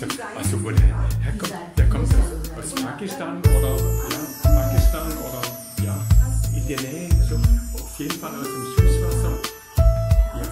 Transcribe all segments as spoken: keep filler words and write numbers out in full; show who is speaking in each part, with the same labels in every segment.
Speaker 1: Also, also wo der herkommt, der kommt aus Pakistan oder ja, Pakistan oder ja, in der Nähe, so auf jeden Fall aus dem Süßwasser. Ja,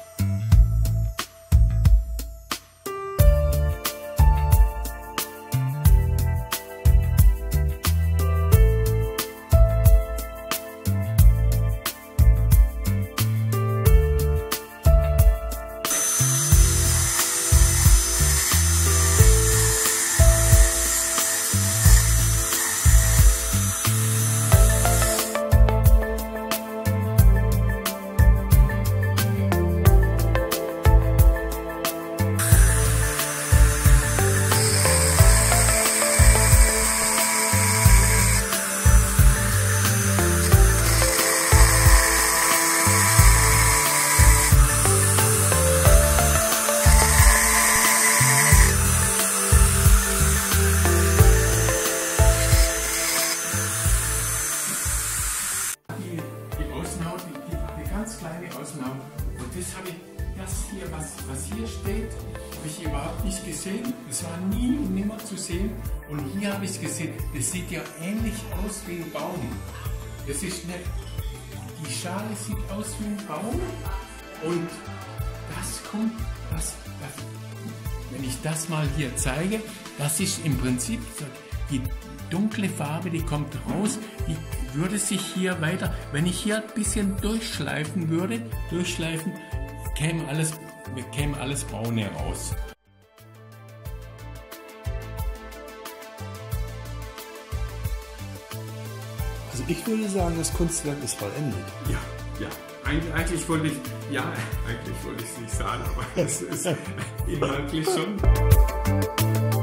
Speaker 1: kleine Ausnahme. Und das habe ich, das hier, was, was hier steht, habe ich überhaupt nicht gesehen. Es war nie und nimmer zu sehen. Und hier habe ich es gesehen. Das sieht ja ähnlich aus wie ein Baum. Das ist eine, die Schale sieht aus wie ein Baum. Und das kommt, das, das, wenn ich das mal hier zeige, das ist im Prinzip so die dunkle Farbe, die kommt raus, die würde sich hier weiter, wenn ich hier ein bisschen durchschleifen würde, durchschleifen, käme alles, käme alles Braune raus.
Speaker 2: Also ich würde sagen, das Kunstwerk ist vollendet.
Speaker 1: Ja, ja. Eig eigentlich wollte ich, ja, eigentlich wollte ich es nicht sagen, aber es ist inhaltlich schon.